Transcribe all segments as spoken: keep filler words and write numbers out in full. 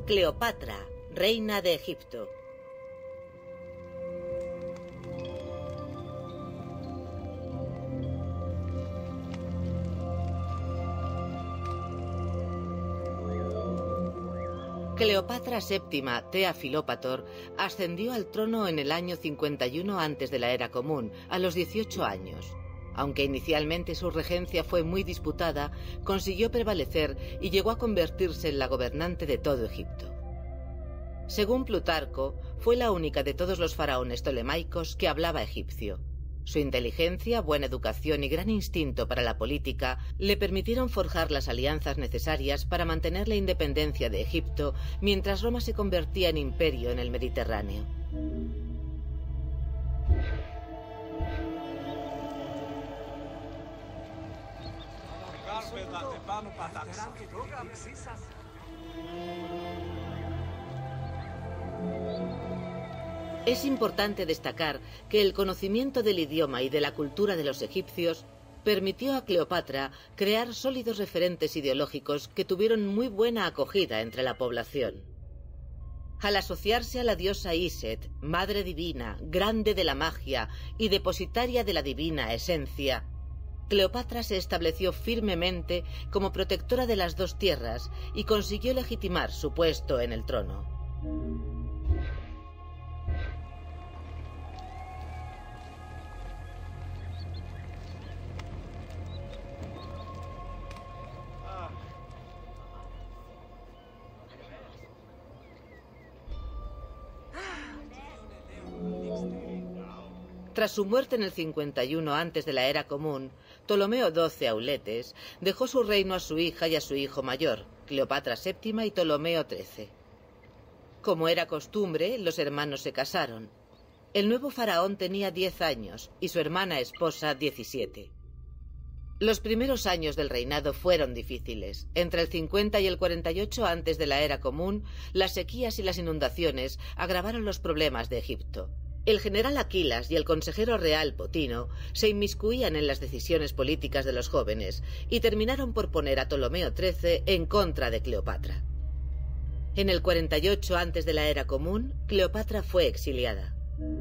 Cleopatra, reina de Egipto. Cleopatra séptima Tea Filópator ascendió al trono en el año cincuenta y uno antes de la era común, a los dieciocho años. Aunque inicialmente su regencia fue muy disputada, consiguió prevalecer y llegó a convertirse en la gobernante de todo Egipto. Según Plutarco, fue la única de todos los faraones tolemaicos que hablaba egipcio. Su inteligencia, buena educación y gran instinto para la política le permitieron forjar las alianzas necesarias para mantener la independencia de Egipto mientras Roma se convertía en imperio en el Mediterráneo. Es importante destacar que el conocimiento del idioma y de la cultura de los egipcios permitió a Cleopatra crear sólidos referentes ideológicos que tuvieron muy buena acogida entre la población. Al asociarse a la diosa Iset, madre divina, grande de la magia y depositaria de la divina esencia, Cleopatra se estableció firmemente como protectora de las dos tierras y consiguió legitimar su puesto en el trono. Tras su muerte en el cincuenta y uno antes de la era común, Ptolomeo doce Auletes dejó su reino a su hija y a su hijo mayor, Cleopatra séptima y Ptolomeo trece. Como era costumbre, los hermanos se casaron. El nuevo faraón tenía diez años y su hermana esposa diecisiete. Los primeros años del reinado fueron difíciles. Entre el cincuenta y el cuarenta y ocho antes de la era común, las sequías y las inundaciones agravaron los problemas de Egipto. El general Aquilas y el consejero real Potino se inmiscuían en las decisiones políticas de los jóvenes y terminaron por poner a Ptolomeo trece en contra de Cleopatra. En el cuarenta y ocho antes de la era común, Cleopatra fue exiliada.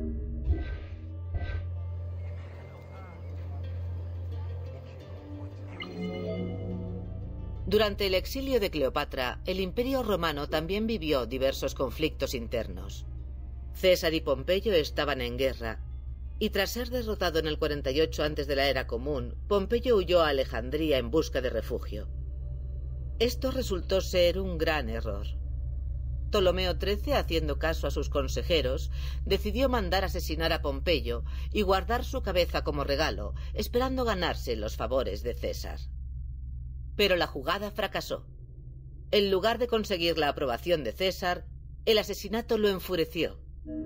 Durante el exilio de Cleopatra, el Imperio romano también vivió diversos conflictos internos. César y Pompeyo estaban en guerra, y tras ser derrotado en el cuarenta y ocho antes de la era común, Pompeyo huyó a Alejandría en busca de refugio. Esto resultó ser un gran error. Ptolomeo trece, haciendo caso a sus consejeros, decidió mandar asesinar a Pompeyo y guardar su cabeza como regalo, esperando ganarse los favores de César. Pero la jugada fracasó. En lugar de conseguir la aprobación de César, el asesinato lo enfureció.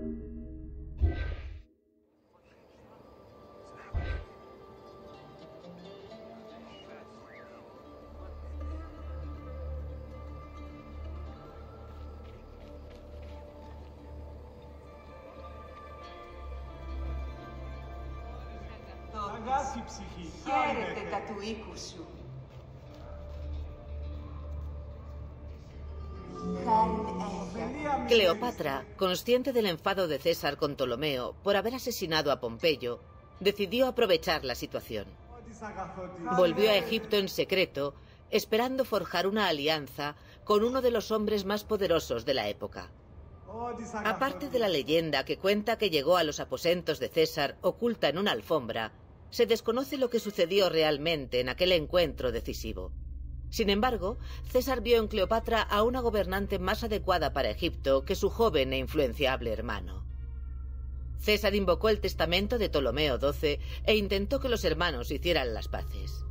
Χαίρετε τα του οίκου σου. Cleopatra, consciente del enfado de César con Ptolomeo por haber asesinado a Pompeyo, decidió aprovechar la situación. Volvió a Egipto en secreto, esperando forjar una alianza con uno de los hombres más poderosos de la época. Aparte de la leyenda que cuenta que llegó a los aposentos de César oculta en una alfombra, se desconoce lo que sucedió realmente en aquel encuentro decisivo. Sin embargo, César vio en Cleopatra a una gobernante más adecuada para Egipto que su joven e influenciable hermano. César invocó el testamento de Ptolomeo doce e intentó que los hermanos hicieran las paces.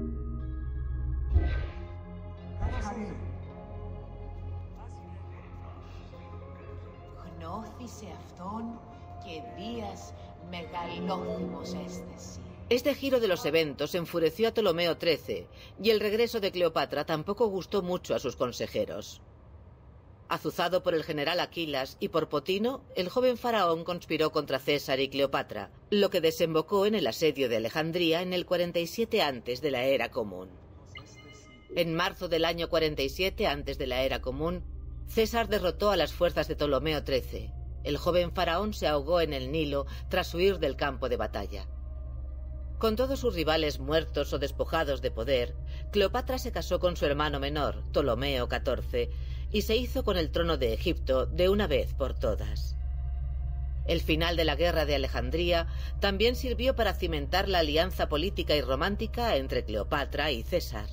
Γνώθησε αυτόν και δίας μεγαλόθυμος αίσθηση. Este giro de los eventos enfureció a Ptolomeo trece, y el regreso de Cleopatra tampoco gustó mucho a sus consejeros. Azuzado por el general Aquilas y por Potino, el joven faraón conspiró contra César y Cleopatra, lo que desembocó en el asedio de Alejandría en el cuarenta y siete antes de la era común. En marzo del año cuarenta y siete antes de la era común, César derrotó a las fuerzas de Ptolomeo trece. El joven faraón se ahogó en el Nilo tras huir del campo de batalla. Con todos sus rivales muertos o despojados de poder, Cleopatra se casó con su hermano menor, Ptolomeo catorce, y se hizo con el trono de Egipto de una vez por todas. El final de la guerra de Alejandría también sirvió para cimentar la alianza política y romántica entre Cleopatra y César.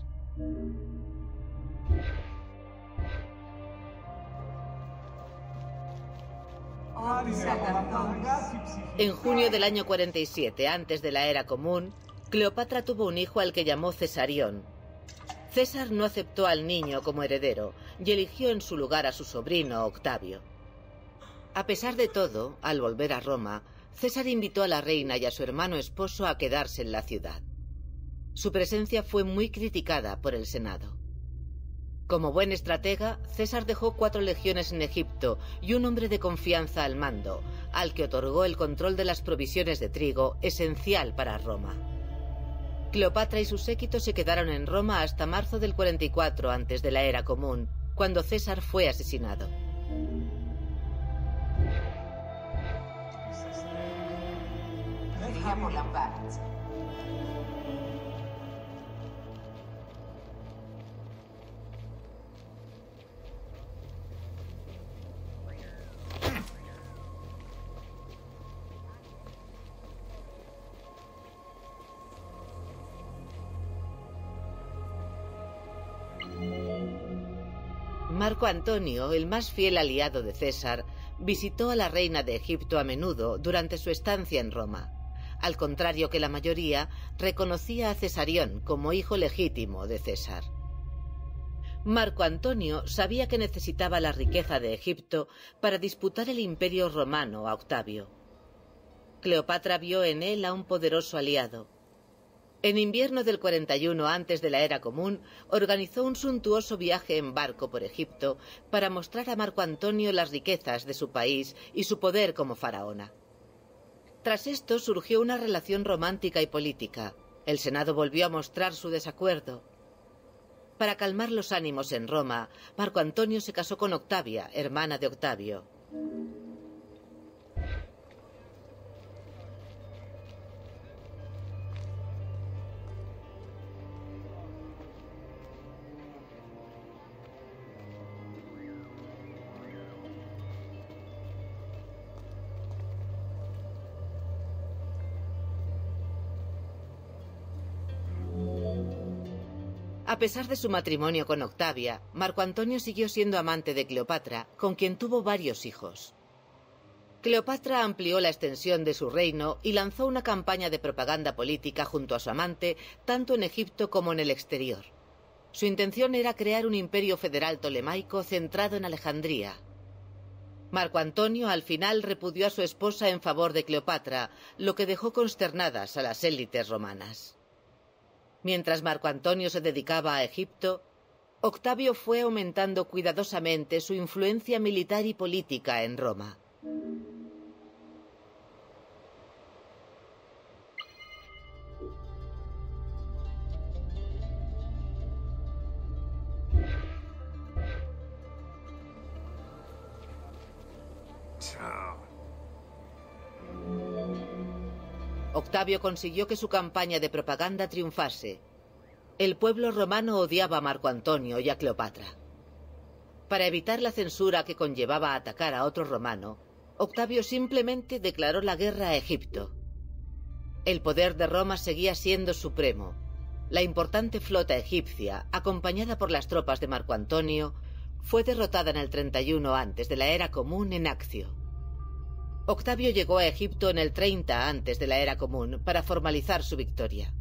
En junio del año cuarenta y siete, antes de la era común, Cleopatra tuvo un hijo al que llamó Cesarión. César no aceptó al niño como heredero y eligió en su lugar a su sobrino Octavio. A pesar de todo, al volver a Roma, César invitó a la reina y a su hermano esposo a quedarse en la ciudad. Su presencia fue muy criticada por el Senado. Como buen estratega, César dejó cuatro legiones en Egipto y un hombre de confianza al mando, al que otorgó el control de las provisiones de trigo, esencial para Roma. Cleopatra y su séquito se quedaron en Roma hasta marzo del cuarenta y cuatro antes de la era común, cuando César fue asesinado. Marco Antonio, el más fiel aliado de César, visitó a la reina de Egipto a menudo durante su estancia en Roma. Al contrario que la mayoría, reconocía a Cesarión como hijo legítimo de César. Marco Antonio sabía que necesitaba la riqueza de Egipto para disputar el imperio romano a Octavio. Cleopatra vio en él a un poderoso aliado. En invierno del cuarenta y uno antes de la era común, organizó un suntuoso viaje en barco por Egipto para mostrar a Marco Antonio las riquezas de su país y su poder como faraona. Tras esto surgió una relación romántica y política. El Senado volvió a mostrar su desacuerdo. Para calmar los ánimos en Roma, Marco Antonio se casó con Octavia, hermana de Octavio. A pesar de su matrimonio con Octavia, Marco Antonio siguió siendo amante de Cleopatra, con quien tuvo varios hijos. Cleopatra amplió la extensión de su reino y lanzó una campaña de propaganda política junto a su amante, tanto en Egipto como en el exterior. Su intención era crear un imperio federal tolemaico centrado en Alejandría. Marco Antonio al final repudió a su esposa en favor de Cleopatra, lo que dejó consternadas a las élites romanas. Mientras Marco Antonio se dedicaba a Egipto, Octavio fue aumentando cuidadosamente su influencia militar y política en Roma. Octavio consiguió que su campaña de propaganda triunfase. El pueblo romano odiaba a Marco Antonio y a Cleopatra. Para evitar la censura que conllevaba atacar a otro romano, Octavio simplemente declaró la guerra a Egipto. El poder de Roma seguía siendo supremo. La importante flota egipcia, acompañada por las tropas de Marco Antonio, fue derrotada en el treinta y uno antes de la era común en Accio. Octavio llegó a Egipto en el treinta antes de la era común para formalizar su victoria.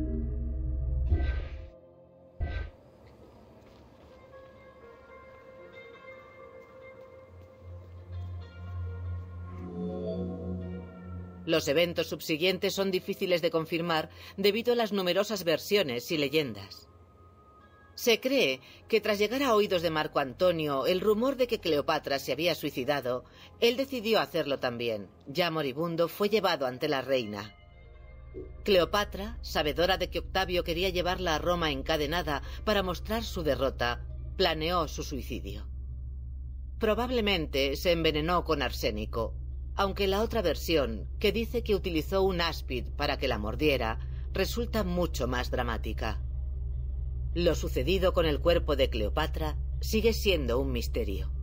Los eventos subsiguientes son difíciles de confirmar debido a las numerosas versiones y leyendas. Se cree que tras llegar a oídos de Marco Antonio el rumor de que Cleopatra se había suicidado, él decidió hacerlo también. Ya moribundo, fue llevado ante la reina. Cleopatra, sabedora de que Octavio quería llevarla a Roma encadenada para mostrar su derrota, planeó su suicidio. Probablemente se envenenó con arsénico, aunque la otra versión, que dice que utilizó un áspid para que la mordiera, resulta mucho más dramática. Lo sucedido con el cuerpo de Cleopatra sigue siendo un misterio.